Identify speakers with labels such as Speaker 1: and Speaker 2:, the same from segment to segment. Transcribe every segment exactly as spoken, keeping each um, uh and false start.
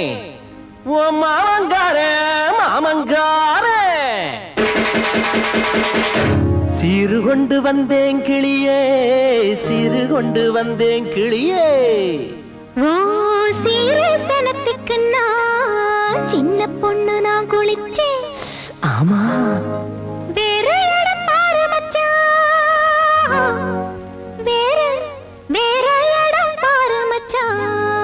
Speaker 1: ஓ மாமங்கார மாமங்கார சீரு கொண்டு வந்தேன் கிளியே சீரு கொண்டு வந்தேன் கிளியே
Speaker 2: ஓ சீரு சனத்துக்கு நான் சின்ன பொண்ணு நான் குளிச்சேன்
Speaker 1: ஆமா
Speaker 2: வேற இடம் பாரு மச்சான் வேற வேற இடம் பாரு மச்சான்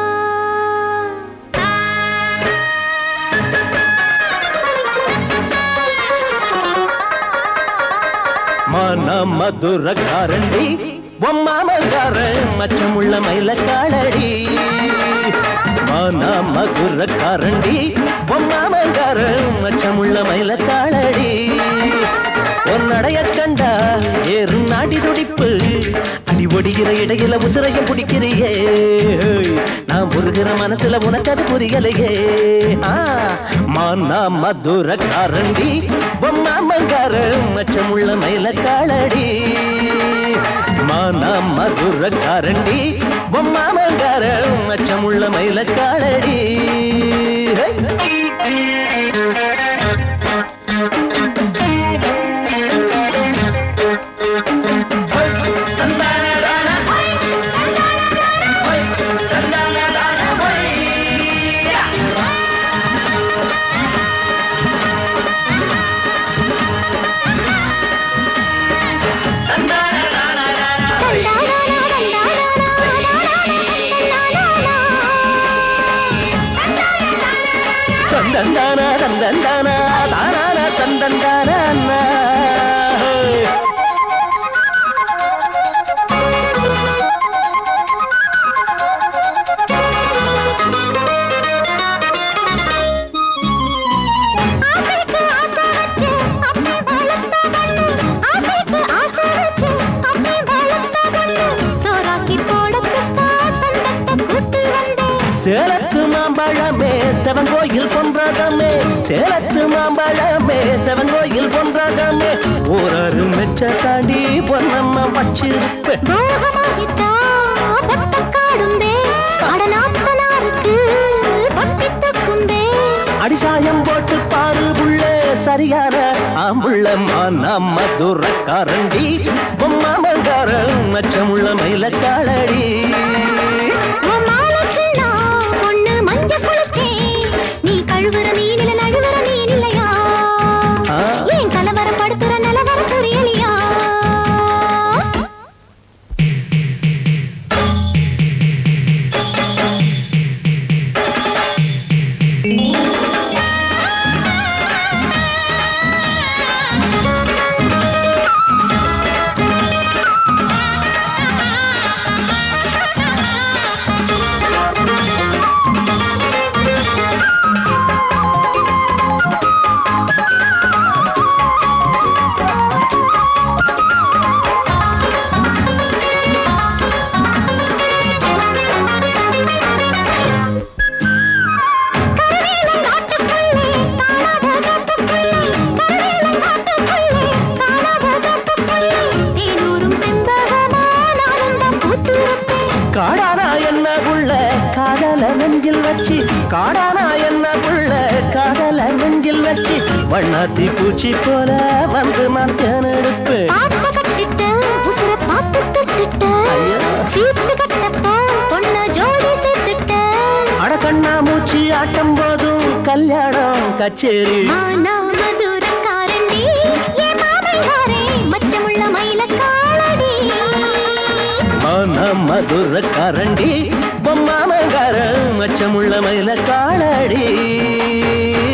Speaker 1: மனமதுரக்காரண்டி மாமங்காரன் மச்சமுள்ள மயிலக்காளடி மனமதுரக்காரண்டி மாமங்காரன் மச்சமுள்ள மயிலக்காளடி உன்னடைய கண்டா ஏறும் நாடி துடிப்பு அடி ஒடிகிற இடையில உசிரையும் பிடிக்கிறியே நான் முருகிற மனசுல உனக்கு அது புரியலையே மனமதுரக்காரண்டி மாமங்காரன் மச்சமுள்ள மயிலக்காளடி மனமதுரக்காரண்டி மாமங்காரன் மச்சமுள்ள மயிலக்காளடி தந்தந்தானா தந்தந்தானா தானானா தந்தந்தானா சேலத்து மாம்பழமே செவங்கோயில் பொன்றாதமே சேலத்து மாம்பழமே செவங்கோயில் பொன்றாதமே ஒரு மெச்ச தாண்டி பொன்னம்மா வச்சிருப்பேன் அடிசாயம் போட்டு பாரு புள்ள சரியான ஆம்புள்ள மனமதுரக்காரண்டி மாமங்காரன் மச்சமுள்ள மயிலக்காளடி
Speaker 2: கழுவுற மீனில நழுவுற மீன் இல்லையா ஏன் கலவரப்படுத்துற நிலவர புரியலையா
Speaker 1: காடானா என்ன புள்ள காதல நெஞ்சில் வச்சு காடானா என்ன புள்ள காதல நெஞ்சில் வச்சு வண்ணாத்தி பூச்சி போல வந்து நான் தேனெடுப்பேன் அட கண்ணா மூச்சி ஆட்டம் போதும் கல்யாணம் கச்சேரி
Speaker 2: மச்சமுள்ள மயிலக்காளடி
Speaker 1: மனமதுரக்காரண்டி மாமங்காரன் மச்சமுள்ள மயிலக்காளடி